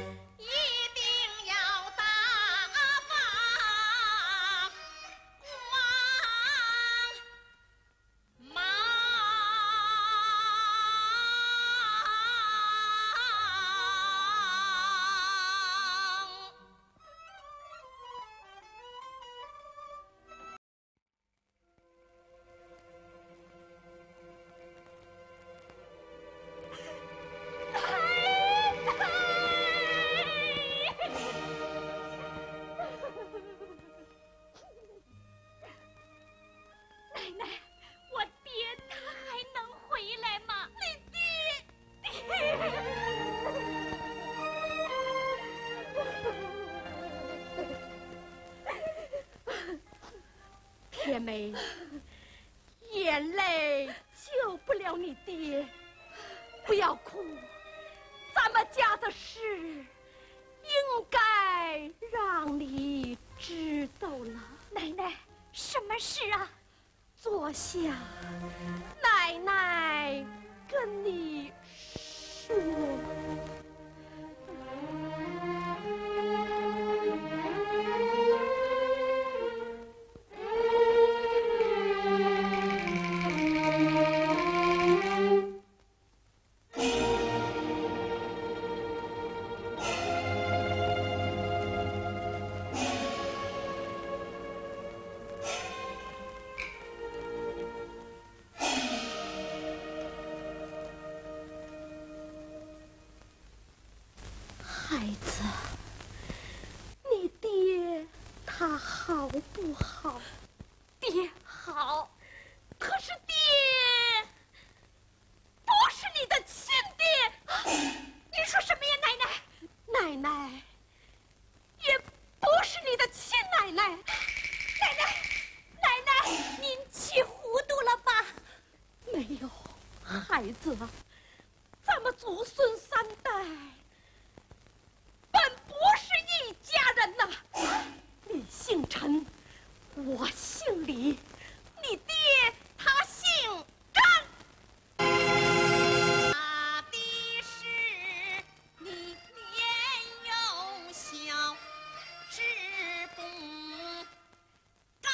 铁梅，眼泪救不了你爹，不要哭，咱们家的事应该让你知道了。 奶奶，什么事啊？ 坐下，奶奶跟你说。孩子，你爹他好不好？ 爹好，可是爹不是你的亲爹。你说什么呀，奶奶？ 奶奶也不是你的亲奶奶。 奶奶，您气糊涂了吧？ 没有，孩子，咱们祖孙三代本不是一家人呐。你姓陈，我姓李，你爹他姓张。 他的是你年幼小，志不刚。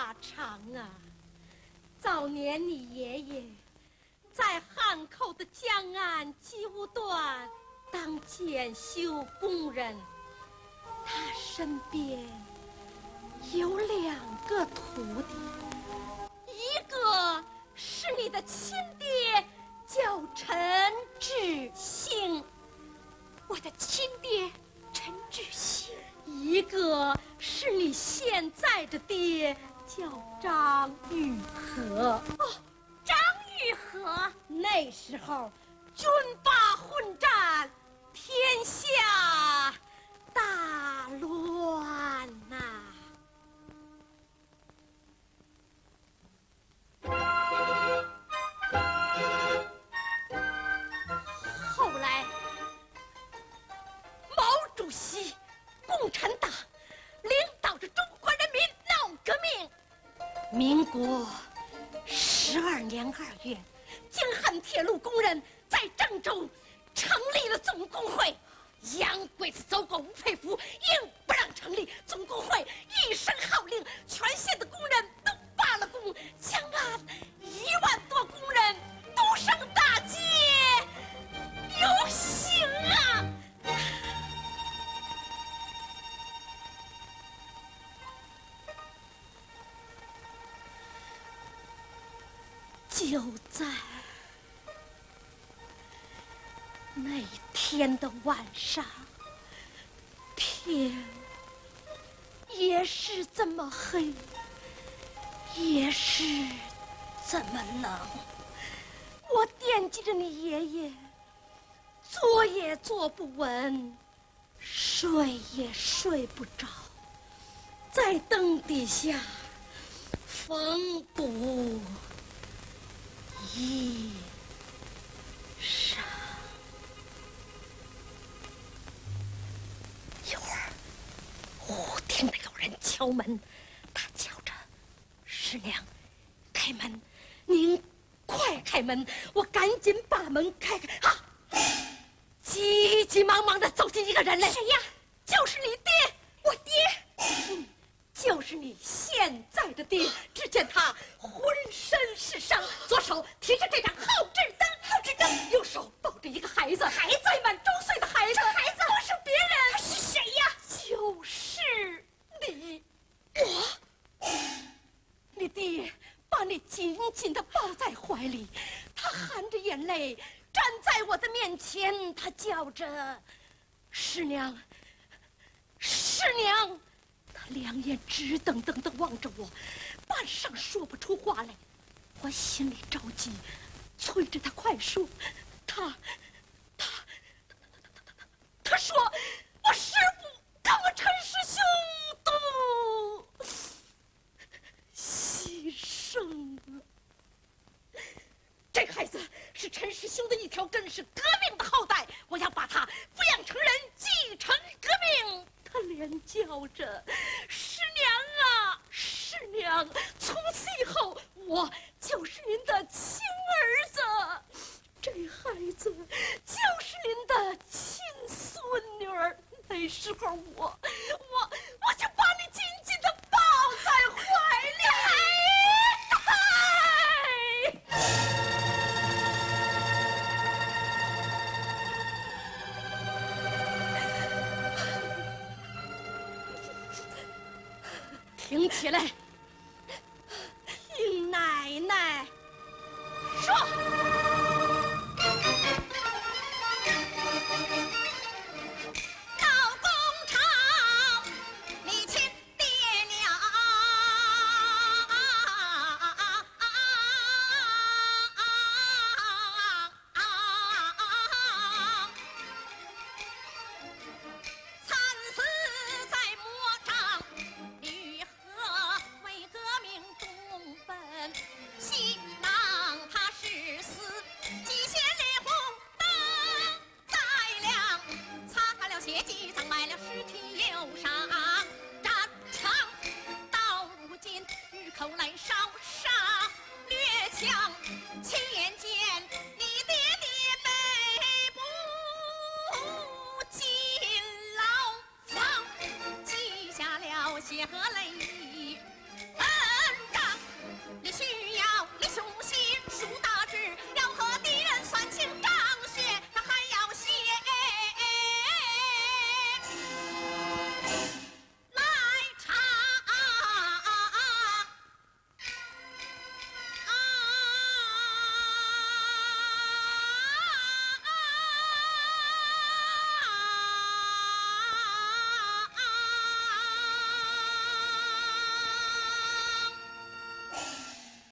话长啊。早年你爷爷在汉口的江岸机务段当检修工人，他身边有2个徒弟，一个是你的亲爹，叫陈志兴。 我的亲爹陈志兴。 一个是你现在的爹，叫张玉和。 哦，张玉和。 那时候军阀混战，天下大乱呐。后来毛主席共产党领导着中国人民闹革命。民国12年2月，京汉铁路工人在郑州成立了总工会。洋鬼子走过吴佩孚，硬不让成立总工会，一声号令，全县的工人都罢了工，江岸1万多工人都上大街游行啊！就在那天的晚上，天也是这么黑，也是这么冷。我惦记着你爷爷，坐也坐不稳，睡也睡不着，在灯底下缝补衣裳。一会儿，忽听得有人敲门，他叫着：“师娘，开门！您快开门！”我赶紧把门开开。啊！急急忙忙地走进一个人来。 谁呀？ 就是你爹。我爹。就是你现在的爹。只见他浑身是伤，左手提着这盏号志灯，右手抱着一个孩子，未满周岁的孩子。这孩子不是别人， 他是谁呀？ 就是你。我。你爹把你紧紧地抱在怀里，他含着眼泪站在我的面前，他叫着：“师娘，师娘！”他2眼直瞪瞪地望着我，半晌说不出话来。我心里着急，催着他快说。他说：“我师父跟我陈师兄都牺牲了。这个孩子是陈师兄的一条根，是革命的后代，我要把他抚养成人，继承革命。”他连叫着：“师娘啊，师娘！从此以后，我就是您的亲儿子，这孩子就是您的亲孙女儿。那时候我就把你紧紧地抱在怀里。”挺起来！